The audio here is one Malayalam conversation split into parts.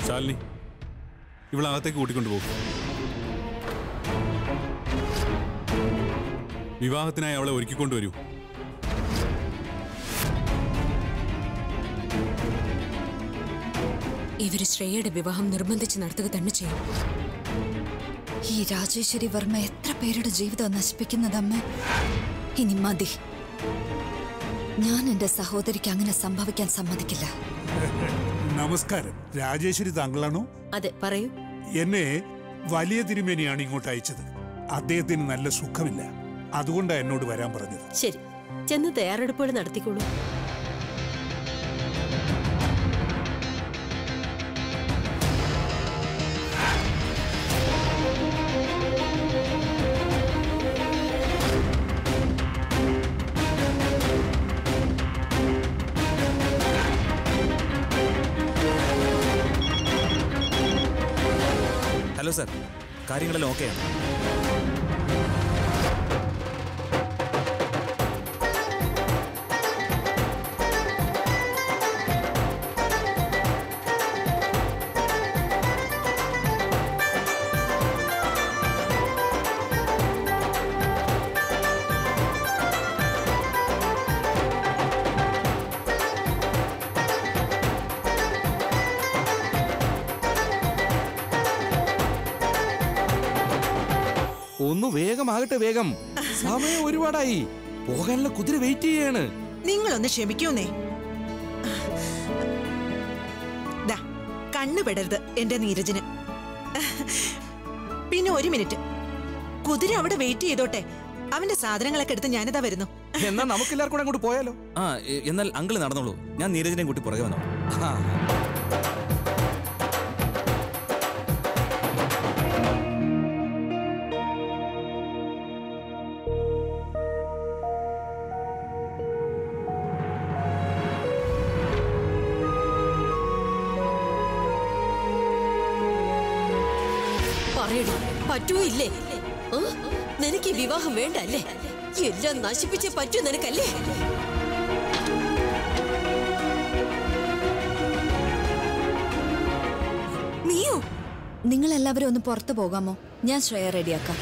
ശാലിനി, ഇവളകത്തേക്ക് കൂട്ടിക്കൊണ്ടുപോകും. വിവാഹത്തിനായി അവളെ ഒരുക്കിക്കൊണ്ടുവരൂ. ഇവര് ശ്രേയയുടെ വിവാഹം നിർബന്ധിച്ച് നടത്തുക തന്നെ ചെയ്യും. ഈ രാജേശ്വരി വർമ്മ എത്ര പേരുടെ ജീവിതം നശിപ്പിക്കുന്നതമ്മ. ഇനി മതി. ഞാൻ എന്റെ സഹോദരിക്ക് അങ്ങനെ സംഭവിക്കാൻ സമ്മതിക്കില്ല. നമസ്കാരം. രാജേശ്വരി താങ്കളാണോ? അതെ, പറയൂ. എന്നെ വലിയ തിരുമേനിയാണ് ഇങ്ങോട്ട് അയച്ചത്. അദ്ദേഹത്തിന് നല്ല സുഖമില്ല, അതുകൊണ്ടാണ് എന്നോട് വരാൻ പറഞ്ഞത്. ശരി, ചെന്ന് തയ്യാറെടുപ്പുകൾ നടത്തിക്കോളൂ. ഹലോ സർ, കാര്യങ്ങളെല്ലാം ഓക്കെയാണ്. ഒന്ന് വേഗമാകട്ടെ, വേഗം. സമയം ഒരുപാടായി. പോകാനുള്ള കുതിര വെയിറ്റ് ചെയ്യാണ്. നിങ്ങളൊന്ന് ക്ഷമിക്കൂന്നേ. കണ്ണു പെടരുത് എന്റെ നീരജിന്. പിന്നെ ഒരു മിനിറ്റ്, കുതിര അവിടെ വെയിറ്റ് ചെയ്തോട്ടെ. അവന്റെ സാധനങ്ങളൊക്കെ എടുത്ത് ഞാനിതാ വരുന്നു. എന്നാ നമുക്കെല്ലാവർക്കും കൂടെ അങ്ങോട്ട് പോയാലോ? എന്നാൽ അങ്കിള് നടന്നോളൂ, ഞാൻ നീരജിനെയും കൂട്ടി പുറകെ വന്നോ. പറ്റൂ ഇല്ലേ? നിനക്ക് ഈ വിവാഹം വേണ്ട അല്ലേ? എല്ലാം നശിപ്പിച്ചേ പറ്റൂ നിനക്കല്ലേ? നീയോ? നിങ്ങളെല്ലാവരും ഒന്ന് പുറത്തു പോകാമോ? ഞാൻ ശ്രേയ റെഡിയാക്കാം.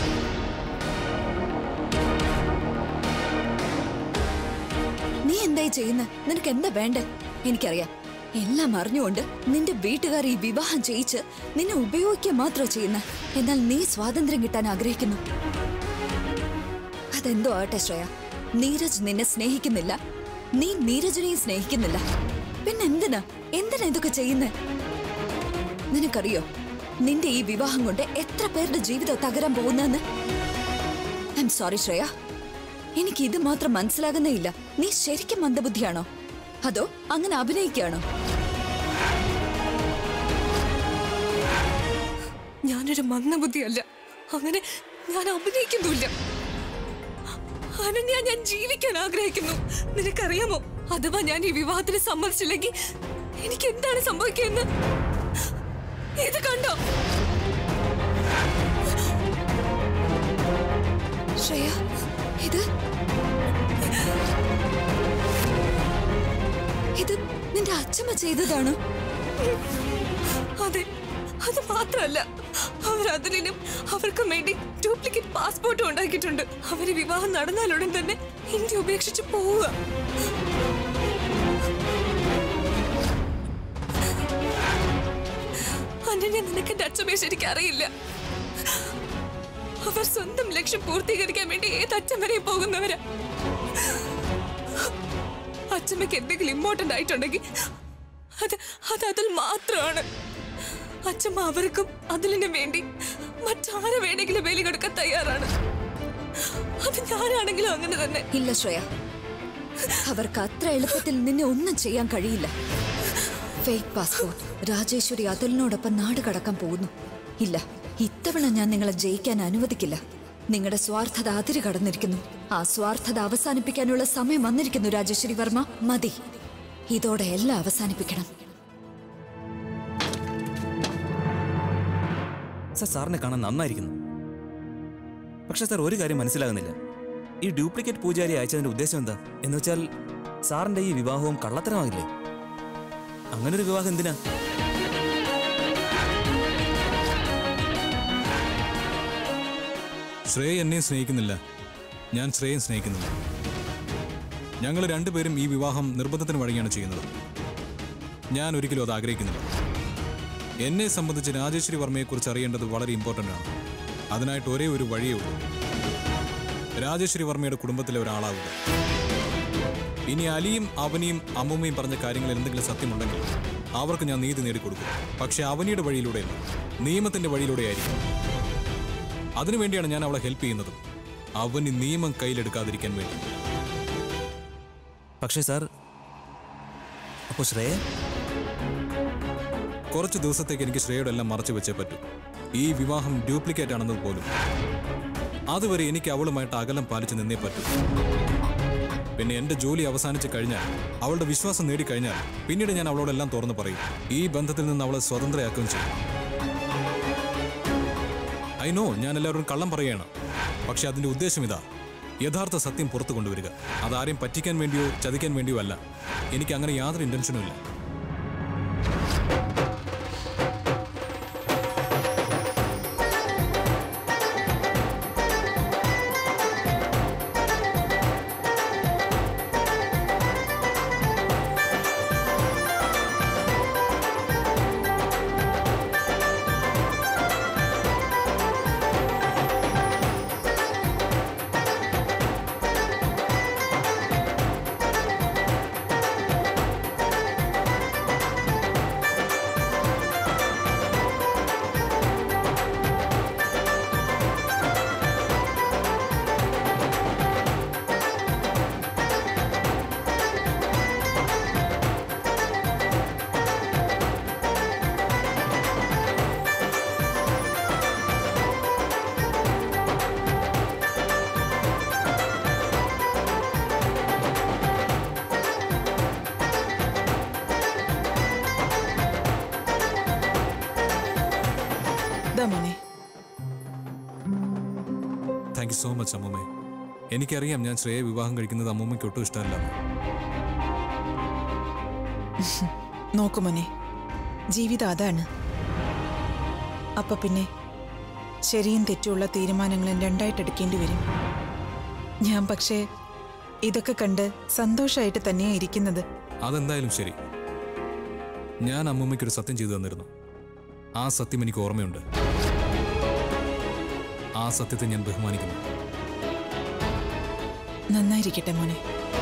നീ എന്തായി ചെയ്യുന്നത്? നിനക്ക് എന്താ വേണ്ടേ? എനിക്കറിയാം. എല്ലാം അറിഞ്ഞുകൊണ്ട് നിന്റെ വീട്ടുകാർ ഈ വിവാഹം ചെയ്യിച്ച് നിന്നെ ഉപയോഗിക്കുക മാത്രം ചെയ്യുന്ന. എന്നാൽ നീ സ്വാതന്ത്ര്യം കിട്ടാൻ ആഗ്രഹിക്കുന്നു. അതെന്തോ ആട്ടെ ശ്രേയ, നീരജ് നിന്നെ സ്നേഹിക്കുന്നില്ല, നീ നീരജിനെയും സ്നേഹിക്കുന്നില്ല. പിന്നെ എന്തിനാ ഇതൊക്കെ ചെയ്യുന്നേ? നിനക്കറിയോ നിന്റെ ഈ വിവാഹം കൊണ്ട് എത്ര പേരുടെ ജീവിതം തകരാൻ പോകുന്നെന്ന്? ഐ എം സോറി ശ്രേയ, എനിക്ക് ഇത് മാത്രം മനസ്സിലാകുന്നേ ഇല്ല. നീ ശരിക്കും മന്ദബുദ്ധിയാണോ അതോ അങ്ങനെ അഭിനയിക്കുകയാണോ? ഞാനൊരു മന്ദബുദ്ധിയല്ല, അങ്ങനെ ഞാൻ അഭിനയിക്കുന്നില്ല. അനന്യ, ഞാൻ ജീവിക്കാൻ ആഗ്രഹിക്കുന്നു. നിനക്കറിയാമോ, അഥവാ ഞാൻ ഈ വിവാഹത്തിന് സമ്മതിച്ചില്ലെങ്കിൽ എനിക്ക് എന്താണ് സംഭവിക്കുന്നത്? ഇത് കണ്ടോ ശ്രേയ? ഇത് നിന്റെ അച്ഛമ്മ ചെയ്തതാണ്. അതെ, അത് മാത്രമല്ല, അവർ അതിനും അവർക്കും വേണ്ടി ഡ്യൂപ്ലിക്കേറ്റ് പാസ്പോർട്ടും ഉണ്ടാക്കിയിട്ടുണ്ട്. അവര് വിവാഹം നടന്നാലുടൻ തന്നെ ഇന്ത്യ ഉപേക്ഷിച്ച് പോവുക. അനന്യ, നിനക്ക് എന്റെ അച്ഛമ്മയെ ശരിക്കും അറിയില്ല. അവർ സ്വന്തം ലക്ഷ്യം പൂർത്തീകരിക്കാൻ വേണ്ടി ഏത് അച്ഛൻ വരെയും പോകുന്നവരാ. അച്ഛമ്മയ്ക്ക് എന്തെങ്കിലും ഇമ്പോർട്ടന്റ് ആയിട്ടുണ്ടെങ്കിൽ അത് അതിൽ മാത്രമാണ്. അച്ഛമ്മ അവർക്കും അതിലിനും വേണ്ടി മറ്റാരെ വേണമെങ്കിലും ബലി കൊടുക്കാൻ തയ്യാറാണ്. അത് ഞാനാണെങ്കിലും അങ്ങനെ തന്നെ. ഇല്ല ശ്രേയ, അവർക്ക് അത്ര എളുപ്പത്തിൽ നിന്നെ ഒന്നും ചെയ്യാൻ കഴിയില്ല. ഫേക്ക് പാസ്പോർട്ട് രാജേശ്വരി അതുലിനോടൊപ്പം നാട് കടക്കാൻ പോകുന്നു. ഇല്ല, ഇത്തവണ ഞാൻ നിങ്ങളെ ജയിക്കാൻ അനുവദിക്കില്ല. നിങ്ങളുടെ സ്വാർത്ഥത അതിര് കടന്നിരിക്കുന്നു. ആ സ്വാർത്ഥത അവസാനിപ്പിക്കാനുള്ള സമയം വന്നിരിക്കുന്നു രാജേശ്വരി വർമ്മ. മതി, ഇതോടെ എല്ലാം അവസാനിപ്പിക്കണം. സാറിനെ കാണാൻ നന്നായിരിക്കുന്നു. പക്ഷെ സാർ, ഒരു കാര്യം മനസ്സിലാകുന്നില്ല. ഈ ഡ്യൂപ്ലിക്കേറ്റ് പൂജാരി അയച്ചതിന്റെ ഉദ്ദേശം എന്താ? എന്ന് വെച്ചാൽ സാറിന്റെ ഈ വിവാഹവും കള്ളത്തരമാകില്ലേ? അങ്ങനൊരു വിവാഹം എന്തിനാ? ശ്രേയ എന്നെ സ്നേഹിക്കുന്നില്ല, ഞാൻ ശ്രേയം സ്നേഹിക്കുന്നില്ല. ഞങ്ങൾ രണ്ടുപേരും ഈ വിവാഹം നിർബന്ധത്തിന് വഴിയാണ് ചെയ്യുന്നത്. ഞാൻ ഒരിക്കലും അത് ആഗ്രഹിക്കുന്നില്ല. എന്നെ സംബന്ധിച്ച് രാജേശ്വരി വർമ്മയെക്കുറിച്ച് അറിയേണ്ടത് വളരെ ഇമ്പോർട്ടൻ്റ് ആണ്. അതിനായിട്ട് ഒരേ ഒരു വഴിയേ ഉള്ളൂ, രാജേശ്വരി വർമ്മയുടെ കുടുംബത്തിലെ ഒരാളാവുക. ഇനി അലിയും അവനിയും അമ്മൂമ്മയും പറഞ്ഞ കാര്യങ്ങളിൽ എന്തെങ്കിലും സത്യമുണ്ടെങ്കിൽ അവർക്ക് ഞാൻ നീതി നേടിക്കൊടുക്കും. പക്ഷെ അവനിയുടെ വഴിയിലൂടെയല്ല, നിയമത്തിന്റെ വഴിയിലൂടെയായിരിക്കും. അതിനുവേണ്ടിയാണ് ഞാൻ അവളെ ഹെൽപ്പ് ചെയ്യുന്നതും, അവന് നിയമം കയ്യിലെടുക്കാതിരിക്കാൻ വേണ്ടി. പക്ഷേ സാർ, അപ്പോൾ ശ്രേയ? കുറച്ച് ദിവസത്തേക്ക് എനിക്ക് ശ്രേയയുടെ എല്ലാം മറച്ചു വെച്ചേ പറ്റൂ. ഈ വിവാഹം ഡ്യൂപ്ലിക്കേറ്റ് ആണെന്നത് പോലും. അതുവരെ എനിക്ക് അവളുമായിട്ട് അകലം പാലിച്ച് നിന്നേ പറ്റൂ. പിന്നെ എൻ്റെ ജോലി അവസാനിച്ച് കഴിഞ്ഞാൽ, അവളുടെ വിശ്വാസം നേടിക്കഴിഞ്ഞാൽ, പിന്നീട് ഞാൻ അവളോടെല്ലാം തുറന്നു പറയും. ഈ ബന്ധത്തിൽ നിന്ന് അവളെ സ്വതന്ത്രയാക്കുകയും ചെയ്യും. ഐ നോ, ഞാൻ എല്ലാവരോടും കള്ളം പറയുകയാണ്. പക്ഷെ അതിൻ്റെ ഉദ്ദേശം ഇതാ, യഥാർത്ഥ സത്യം പുറത്തു കൊണ്ടുവരിക. അതാരെയും പറ്റിക്കാൻ വേണ്ടിയോ ചതിക്കാൻ വേണ്ടിയോ അല്ല. എനിക്ക് അങ്ങനെ യാതൊരു ഇൻറ്റൻഷനും ഇല്ല. താങ്ക് യു സോ മച്ച് അമ്മൂമ്മേ. എനിക്കറിയാം ഞാൻ ശ്രേയ വിവാഹം കഴിക്കുന്നത് അമ്മൂമ്മയ്ക്ക് ഒട്ടും ഇഷ്ടമല്ല. നോക്കുമോനെ, ജീവിതം അതാണ്. അപ്പൊ പിന്നെ ശരിയും തെറ്റുമുള്ള തീരുമാനങ്ങളും രണ്ടായിട്ടെടുക്കേണ്ടി വരും. ഞാൻ പക്ഷേ ഇതൊക്കെ കണ്ട് സന്തോഷമായിട്ട് തന്നെയാണ് ഇരിക്കുന്നത്. അതെന്തായാലും ശരി. ഞാൻ അമ്മൂമ്മയ്ക്കൊരു സത്യം ചെയ്തു തന്നിരുന്നു. ആ സത്യം എനിക്ക് ഓർമ്മയുണ്ട്. ആ സത്യത്തെ ഞാൻ ബഹുമാനിക്കുന്നു. നന്നായിരിക്കട്ടെ മോനെ.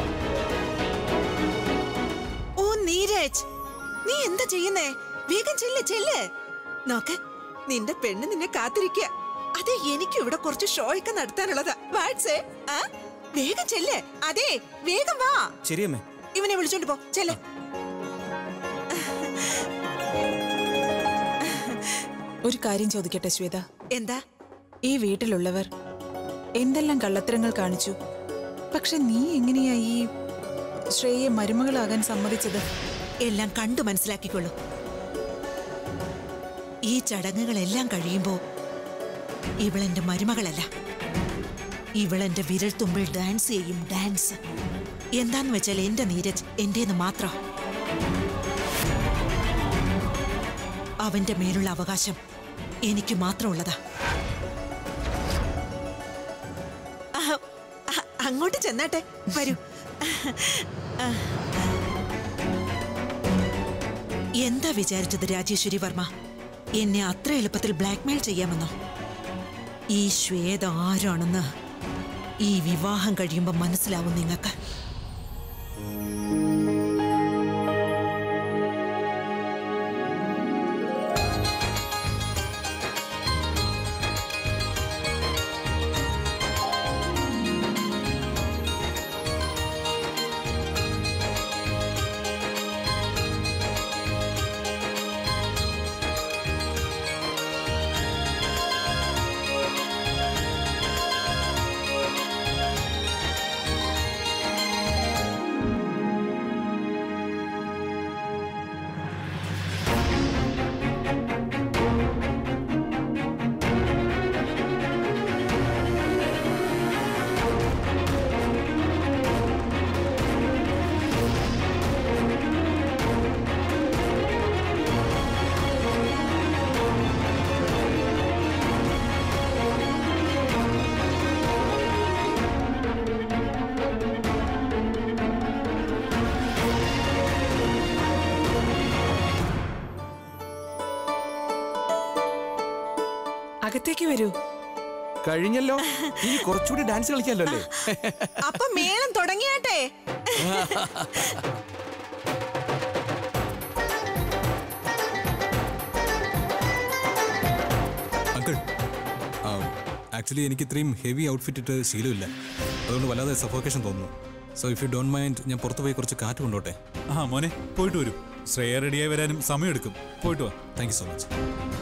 ഓ നീരജ്, നീ എന്താ ചെയ്യുന്നേ? വേഗം ചെല്ല്. നോക്ക്, നിന്റെ പെണ്ണ് നിന്നെ കാത്തിരിക്കുക. അതെ, എനിക്കും ഇവിടെ കുറച്ച് ഷോ ഒക്കെ നടത്താനുള്ളതാ. വാട്സേ, വേഗം ചെല്ല്. അതെ, വേഗം വാ. ശരിയമ്മേ. ഇവനെ വിളിച്ചോണ്ട് പോ. ചെല്ല്. ഒരു കാര്യം ചോദിക്കട്ടെ ശ്വേത? എന്താ? ഈ വീട്ടിലുള്ളവർ എന്തെല്ലാം കള്ളത്തരങ്ങൾ കാണിച്ചു. പക്ഷെ നീ എങ്ങനെയാ ഈ ശ്രേയെ മരുമകളാകാൻ സമ്മതിച്ചത്? എല്ലാം കണ്ടു മനസ്സിലാക്കിക്കൊള്ളു. ഈ ചടങ്ങുകളെല്ലാം കഴിയുമ്പോ ഇവളെന്റെ മരുമകളല്ല, ഇവളെന്റെ വിരൽ തുമ്പിൽ ഡാൻസ് ചെയ്യും. ഡാൻസ് എന്താന്ന് വെച്ചാൽ എന്റെ നീരജ് എന്റേന്ന് മാത്രം. അവന്റെ മേലുള്ള അവകാശം എനിക്ക് മാത്രമുള്ളതാ. അങ്ങോട്ട് ചെന്നാട്ടെ, വരൂ. എന്താ വിചാരിച്ചത് രാജേശ്വരി വർമ്മ? എന്നെ അത്ര എളുപ്പത്തിൽ ബ്ലാക്ക്മെയിൽ ചെയ്യാമെന്നോ? ഈ ശ്വേത ആരാണെന്ന് ഈ വിവാഹം കഴിയുമ്പോൾ മനസ്സിലാവും നിങ്ങൾക്ക്. അകത്തേക്ക് വരൂ. കഴിഞ്ഞല്ലോ, ഇനി കുറച്ചുകൂടി ഡാൻസ് കളിക്കാമല്ലോ അല്ലേ? അപ്പൊ മേളം തുടങ്ങിയാട്ടെ. അങ്കിൾ, ആക്ച്വലി എനിക്ക് ഇത്രയും ഹെവി ഔട്ട്ഫിറ്റ് ഇട്ട് ശീലമില്ല. അതുകൊണ്ട് വല്ലാതെ സഫോക്കേഷൻ തോന്നുന്നു. So if you don't mind, ഞാൻ പുറത്തു പോയി കുറച്ച് കാറ്റ് കൊണ്ടോട്ടെ. മോനെ പോയിട്ട് വരും. ശ്രേയ റെഡിയായി വരാനും സമയമെടുക്കും. പോയിട്ട് വാ. Thank you so much.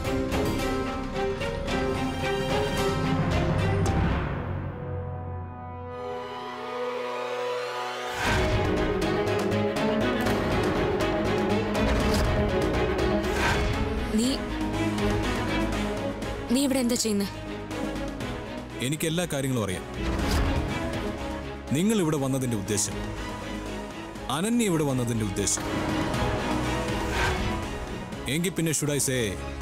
നീ ഇവിടെ എന്താ ചെയ്യുന്നത്? എനിക്ക് എല്ലാ കാര്യങ്ങളും അറിയാം. നിങ്ങൾ ഇവിടെ വന്നതിന്റെ ഉദ്ദേശം, അനന്യ ഇവിടെ വന്നതിന്റെ ഉദ്ദേശം. എങ്കിൽ പിന്നെ ഷുഡ് ഐ സേ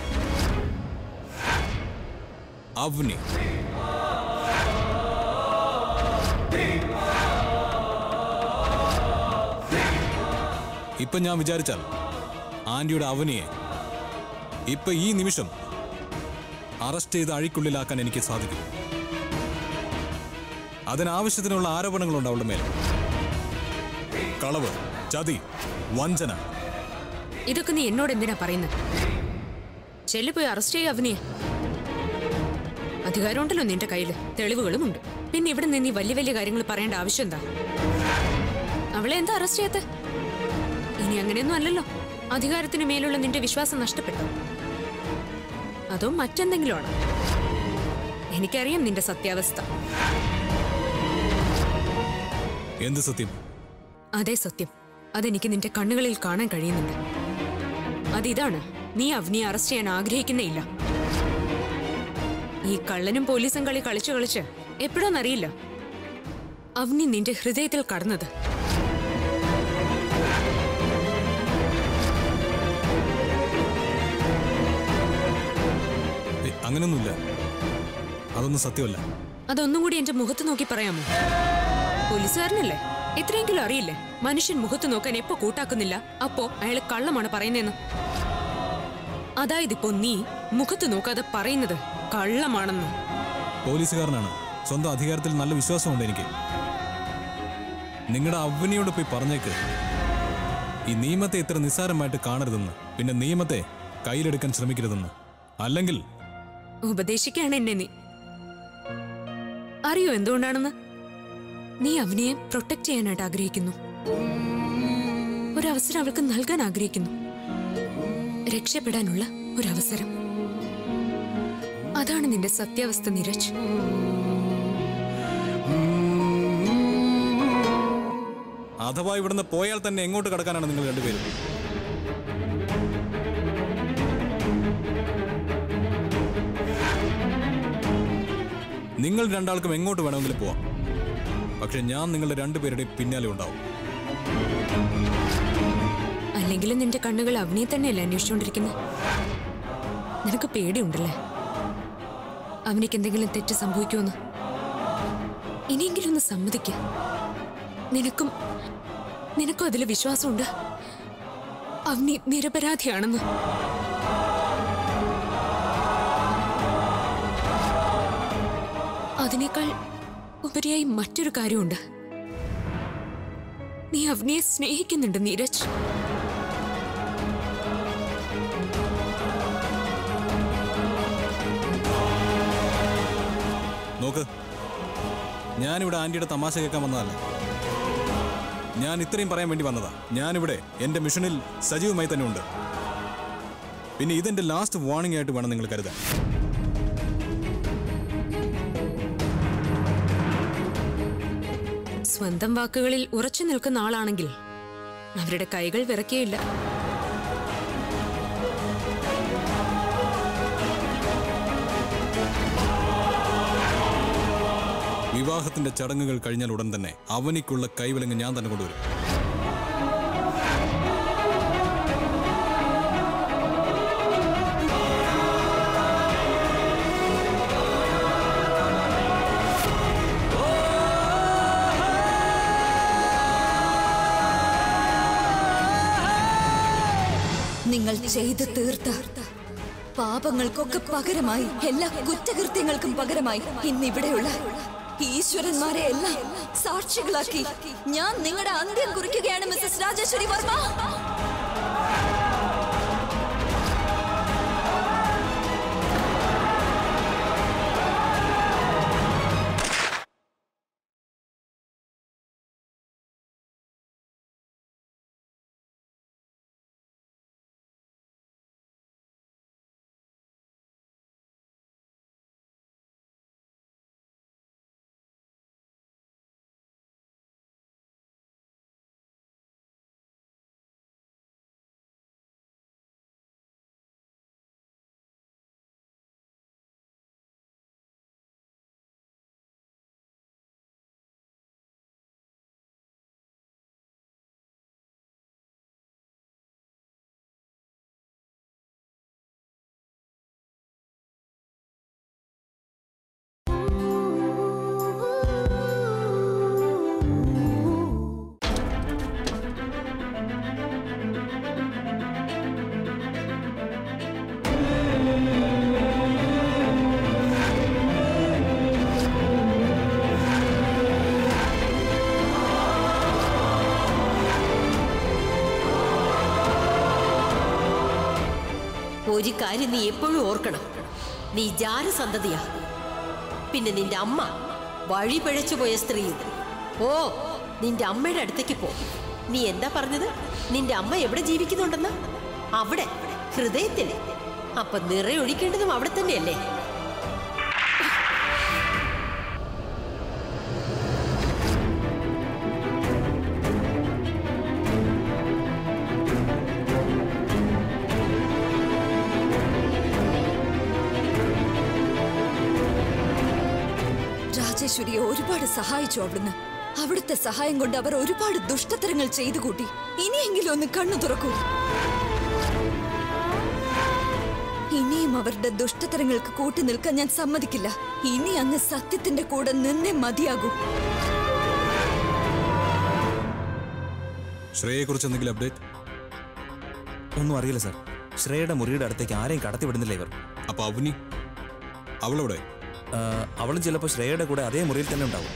അവനി. ഇപ്പൊ ഞാൻ വിചാരിച്ചാൽ ആന്റിയുടെ അവനിയെ ഇപ്പൊ ഈ നിമിഷം അറസ്റ്റ് ചെയ്ത് അഴിക്കുള്ളിലാക്കാൻ എനിക്ക് സാധിക്കും. അതിനാവശ്യത്തിനുള്ള ആരോപണങ്ങളുണ്ട് അവളുടെ മേൽ. കളവ്, ചതി, വഞ്ചന. ഇതൊക്കെ നീ എന്നോട് എന്തിനാ പറയുന്നത്? ചെല്ലു പോയി അറസ്റ്റ് ചെയ്യുക അവനെ. അധികാരമുണ്ടല്ലോ നിന്റെ കയ്യിൽ, തെളിവുകളുമുണ്ട്. പിന്നെ ഇവിടെ നിന്ന് നീ വലിയ വലിയ കാര്യങ്ങൾ പറയേണ്ട ആവശ്യം എന്താ? അവളെ എന്താ അറസ്റ്റ് ചെയ്യാത്ത? ഇനി അങ്ങനെയൊന്നും അല്ലല്ലോ. അധികാരത്തിന് മേലുള്ള നിന്റെ വിശ്വാസം നഷ്ടപ്പെട്ടോ? അതോ മറ്റെന്തെങ്കിലും ആണോ? എനിക്കറിയാം നിന്റെ സത്യാവസ്ഥ. എന്ത് സത്യം? അതേ സത്യം. അതെനിക്ക് നിന്റെ കണ്ണുകളിൽ കാണാൻ കഴിയുന്നുണ്ട്. അതിതാണ്, നീ അവനെ അറസ്റ്റ് ചെയ്യാൻ ആഗ്രഹിക്കുന്നേയില്ല. ഈ കള്ളനും പോലീസും കളി കളിച്ചു കളിച്ച് എപ്പോഴാന്നറിയില്ല അവനി നിന്റെ ഹൃദയത്തിൽ കടന്നത്. അങ്ങനൊന്നുമില്ല, അതൊന്നും സത്യമല്ല. അതൊന്നും കൂടി എന്റെ മുഖത്ത് നോക്കി പറയാമോ? പോലീസുകാരനല്ലേ, എത്രയെങ്കിലും അറിയില്ലേ മനുഷ്യൻ മുഖത്ത് നോക്കാൻ എപ്പോ കൂട്ടാക്കുന്നില്ല അപ്പോ അയാൾ കള്ളമാണ് പറയുന്നതെന്ന്. അതായത് ഇപ്പോ നീ മുഖത്ത് നോക്കാതെ പറയുന്നത് കള്ളമാണെന്ന്. പോലീസുകാരനാണ്, സ്വന്തം അധികാരത്തിൽ നല്ല വിശ്വാസമുണ്ട് എനിക്ക്. നിങ്ങളുടെ അവനിയോട് പോയി പറഞ്ഞേക്ക്, ഈ നിയമത്തെ ഇത്ര നിസ്സാരമായിട്ട് കാണരുതെന്ന്, പിന്നെ നിയമത്തെ കയ്യിലെടുക്കാൻ ശ്രമിക്കരുതെന്ന്. അല്ലെങ്കിൽ ഉപദേശിക്കാണ് എന്നെ നീ. അറിയോ എന്തുകൊണ്ടാണെന്ന്? നീ അവനെ പ്രൊട്ടക്ട് ചെയ്യാനായിട്ട് ആഗ്രഹിക്കുന്നു. ഒരവസരം അവൾക്ക് നൽകാൻ ആഗ്രഹിക്കുന്നു. രക്ഷപ്പെടാനുള്ള ഒരവസരം. അതാണ് നിന്റെ സത്യാവസ്ഥ നീരജ്. അഥവാ ഇവിടുന്ന് പോയാൽ തന്നെ എങ്ങോട്ട് കടക്കാനാണ് നിങ്ങൾ രണ്ടുപേരും? നിങ്ങൾ രണ്ടാൾക്കും എങ്ങോട്ട് വേണമെങ്കിലും പോവാം. പക്ഷെ ഞാൻ നിങ്ങളുടെ രണ്ടുപേരുടെയും പിന്നാലെ ഉണ്ടാവും. അല്ലെങ്കിലും നിന്റെ കണ്ണുകൾ അവനെ തന്നെയല്ലേ അന്വേഷിച്ചുകൊണ്ടിരിക്കുന്നത്? നിനക്ക് പേടിയുണ്ടല്ലേ അവനിക്ക് എന്തെങ്കിലും തെറ്റ് സംഭവിക്കുമെന്ന്? ഇനിയെങ്കിലും ഒന്ന് സമ്മതിക്ക. നിനക്കും അതിൽ വിശ്വാസമുണ്ട് അവനി നിരപരാധിയാണെന്ന്. അതിനേക്കാൾ ഉപരിയായി മറ്റൊരു കാര്യമുണ്ട്. നീ അവനെ സ്നേഹിക്കുന്നുണ്ട് നീരജ്. നോക്ക്, ഞാനിവിടെ ആന്റിയുടെ തമാശ കേൾക്കാൻ വന്നതല്ല. ഞാൻ ഇത്രയും പറയാൻ വേണ്ടി വന്നതാ. ഞാനിവിടെ എന്റെ മിഷനിൽ സജീവമായി തന്നെ ഉണ്ട്. പിന്നെ ഇതെന്റെ ലാസ്റ്റ് വാർണിംഗ് ആയിട്ട് വേണം നിങ്ങൾ കരുതാൻ. സ്വന്തം വാക്കുകളിൽ ഉറച്ചു നിൽക്കുന്ന ആളാണെങ്കിൽ അവരുടെ കൈകൾ വിറക്കുകയില്ല. വിവാഹത്തിന്റെ ചടങ്ങുകൾ കഴിഞ്ഞാൽ ഉടൻ തന്നെ അവനിക്കുള്ള കൈവിലങ്ങ് ഞാൻ തന്നെ കൊണ്ടുവരും. നിങ്ങൾ ചെയ്ത് തീർത്ത പാപങ്ങൾക്കൊക്കെ പകരമായി, എല്ലാ കുറ്റകൃത്യങ്ങൾക്കും പകരമായി ഇന്നിവിടെയുള്ള ഈശ്വരന്മാരെ എല്ലാം സാക്ഷികളാക്കി ഞാൻ നിങ്ങളുടെ അന്ത്യം കുറിക്കുകയാണ് മിസ്സസ് രാജേശ്വരി വർമ്മ. ഒരു കാര്യം നീ എപ്പോഴും ഓർക്കണം, നീ ജാരസന്തതിയാ. പിന്നെ നിന്റെ അമ്മ വഴി പിഴച്ചുപോയ സ്ത്രീ. ഓ, നിന്റെ അമ്മയുടെ അടുത്തേക്ക് പോ. നീ എന്താ പറഞ്ഞത്? നിന്റെ അമ്മ എവിടെ ജീവിക്കുന്നുണ്ടെന്ന്? അവിടെ, ഹൃദയത്തിൽ. അപ്പൊ നിറയൊഴിക്കേണ്ടതും അവിടെ തന്നെയല്ലേ? രാജേശ്വരിയെ ഒരുപാട് സഹായിച്ചു അവിടുന്ന്. അവിടുത്തെ സഹായം കൊണ്ട് അവർ ഒരുപാട് ദുഷ്ടത്തരങ്ങൾ ചെയ്തു കൂട്ടി. ഇനിയെങ്കിലും ഒന്ന് കണ്ണു തുറക്കൂ. ഇനിയും അവരുടെ ദുഷ്ടത്തരങ്ങൾക്ക് കൂട്ടി നിൽക്കാൻ ഞാൻ സമ്മതിക്കില്ല. ഇനി അങ്ങ് സത്യത്തിന്റെ കൂടെ നിന്നേ മതിയാകൂ. ശ്രേയയെ കുറിച്ച് എന്തെങ്കിലും അപ്ഡേറ്റ്? ഒന്നും അറിയില്ല സാർ. ശ്രേയയുടെ മുറിയുടെ അടുത്തേക്ക് ആരെയും കടത്തിവിടുന്നില്ല ഇവർ. അപ്പൊ അവനി, അവളെവിടെ? അവളും ചിലപ്പോൾ ശ്രേയയുടെ കൂടെ അതേ മുറിയിൽ തന്നെ ഉണ്ടാവും.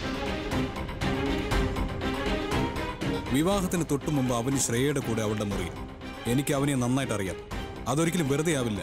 വിവാഹത്തിന് തൊട്ടു മുമ്പ് അവന് ശ്രേയയുടെ കൂടെ അവളുടെ മുറിയിൽ. എനിക്ക് അവനെ നന്നായിട്ട് അറിയാം. അതൊരിക്കലും വെറുതെ ആവില്ല.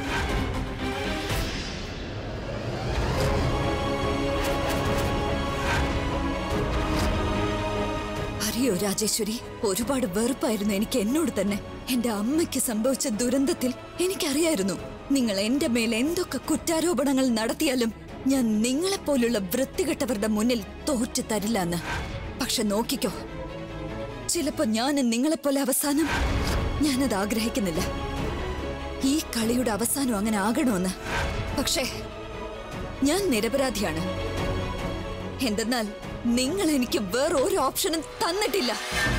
അറിയോ രാജേശ്വരി, ഒരുപാട് വെറുപ്പായിരുന്നു എനിക്ക് എന്നോട് തന്നെ. എന്റെ അമ്മയ്ക്ക് സംഭവിച്ച ദുരന്തത്തിൽ എനിക്കറിയായിരുന്നു നിങ്ങൾ എന്റെ മേൽ എന്തൊക്കെ കുറ്റാരോപണങ്ങൾ നടത്തിയാലും ഞാൻ നിങ്ങളെപ്പോലുള്ള വൃത്തികെട്ടവരുടെ മുന്നിൽ തോറ്റു തരില്ലെന്ന്. പക്ഷെ നോക്കിക്കോ, ചിലപ്പോ ഞാൻ നിങ്ങളെപ്പോലെ അവസാനം. ഞാനത് ആഗ്രഹിക്കുന്നില്ല, ഈ കളിയുടെ അവസാനം അങ്ങനെ ആകണമെന്ന്. പക്ഷേ ഞാൻ നിരപരാധിയാണ്. എന്തെന്നാൽ നിങ്ങൾ എനിക്ക് വേറൊരു ഓപ്ഷനും തന്നിട്ടില്ല.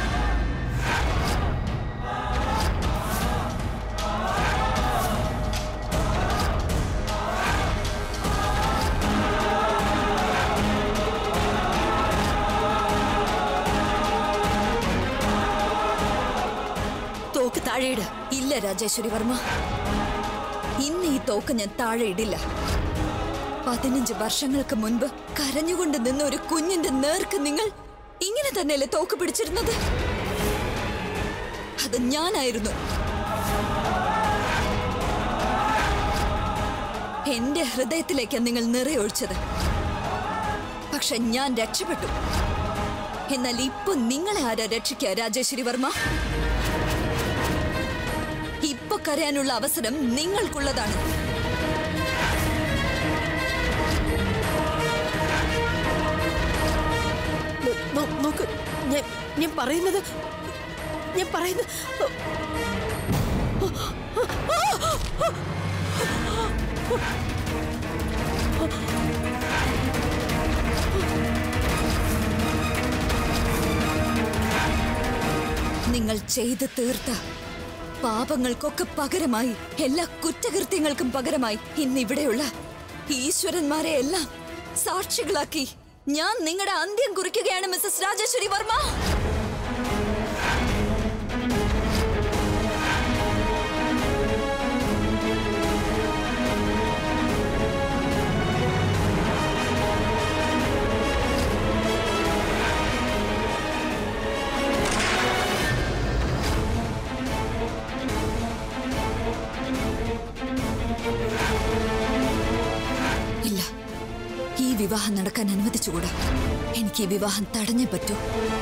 തോക്ക് താഴെയിട്. ഇല്ല രാജേശ്വരി വർമ്മ, ഇന്ന് ഈ തോക്ക് ഞാൻ താഴെ ഇടില്ല. 15 വർഷങ്ങൾക്ക് മുൻപ് കരഞ്ഞുകൊണ്ട് നിന്ന ഒരു കുഞ്ഞിന്റെ നേർക്ക് നിങ്ങൾ ഇങ്ങനെ തന്നെയല്ലേ തോക്ക് പിടിച്ചിരുന്നത്? അത് ഞാനായിരുന്നു. എന്റെ ഹൃദയത്തിലേക്കാണ് നിങ്ങൾ നിറയൊഴിച്ചത്. പക്ഷെ ഞാൻ രക്ഷപ്പെട്ടു. എന്നാൽ ഇപ്പൊ നിങ്ങളെ ആരാ രക്ഷിക്കുക രാജേശ്വരി വർമ്മ? ഇപ്പൊ കരയാനുള്ള അവസരം നിങ്ങൾക്കുള്ളതാണ്. നോക്ക്, ഞാൻ പറയുന്നത് നിങ്ങൾ ചെയ്തു തീർത്ത പാപങ്ങൾക്കൊക്കെ പകരമായി, എല്ലാ കുറ്റകൃത്യങ്ങൾക്കും പകരമായി ഇന്നിവിടെയുള്ള ഈശ്വരന്മാരെ എല്ലാം സാക്ഷികളാക്കി ഞാൻ നിങ്ങളുടെ അന്ത്യം കുറിക്കുകയാണ് മിസ്സസ് രാജേശ്വരി വർമ്മ. വിവാഹം നടക്കാൻ അനുവദിച്ചുകൂടാ. എനിക്ക് ഈ വിവാഹം തടഞ്ഞേ പറ്റൂ.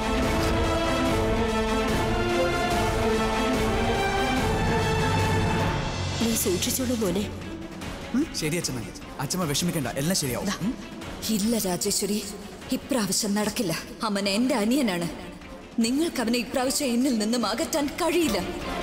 നീ സൂക്ഷിച്ചോളൂ മോനെ. ശരി അച്ഛമ്മ, അച്ഛമ്മ വിഷമിക്കണ്ട, എല്ലാം ശരിയാവും. ഇല്ല രാജേശ്വരി, ഇപ്രാവശ്യം നടക്കില്ല. അവൻ എന്റെ അനിയനാണ്. നിങ്ങൾക്ക് അവനെ ഇപ്രാവശ്യം എന്നിൽ നിന്നും അകറ്റാൻ കഴിയില്ല.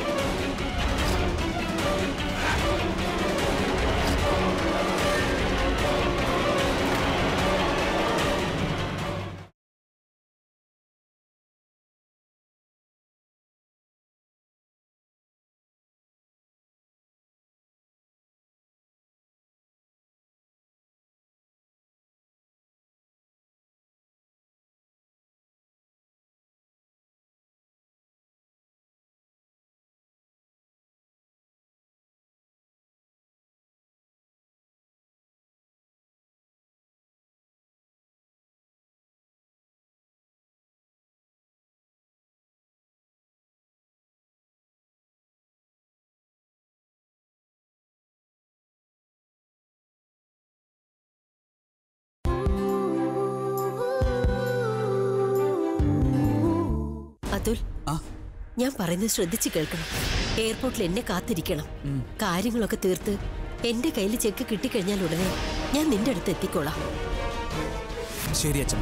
അതുൽ, ഞാൻ പറയുന്നത് ശ്രദ്ധിച്ചു കേൾക്കണം. എയർപോർട്ടിൽ എന്നെ കാത്തിരിക്കണം. കാര്യങ്ങളൊക്കെ തീർത്ത് എന്റെ കയ്യിൽ ചെക്ക് കിട്ടിക്കഴിഞ്ഞാൽ ഉടനെ ഞാൻ നിന്റെ അടുത്ത് എത്തിക്കോളാം. ശരി അച്ഛമ്മ.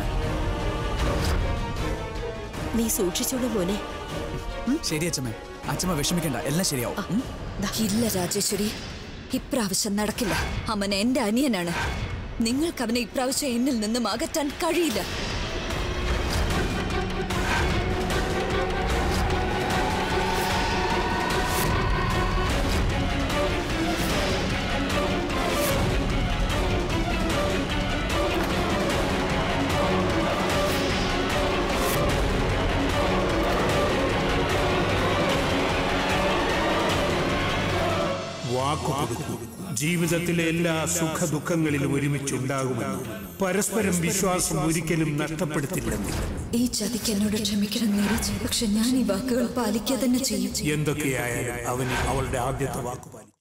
നീ സൂക്ഷിച്ചോളൂ മോനെ. ശരി അച്ഛമ്മ, അച്ഛമ്മ വിഷമിക്കണ്ട, എല്ലാം ശരിയാവും. ഇല്ല രാജേശ്വരി, ഇപ്രാവശ്യം നടക്കില്ല. അവൻ എന്റെ അനിയനാണ്. നിങ്ങൾക്ക് അവനെ ഇപ്രാവശ്യം എന്നിൽ നിന്നും അകറ്റാൻ കഴിയില്ല. ജീവിതത്തിലെ എല്ലാ സുഖ ദുഃഖങ്ങളിലും ഒരുമിച്ചുണ്ടാകുമെന്ന് പരസ്പരം വിശ്വാസം ഒരിക്കലും നഷ്ടപ്പെടുത്തില്ലെന്ന്. ഈ ചതിക്ക് എന്നോട് ക്ഷമിക്കണം നീരജ്. പക്ഷെ ഞാൻ ഈ വാക്കുകൾ പാലിക്കുക തന്നെ ചെയ്യും. എന്തൊക്കെയായാലും അവന് അവളുടെ ആദ്യത്തെ വാക്ക് പാലിക്കും.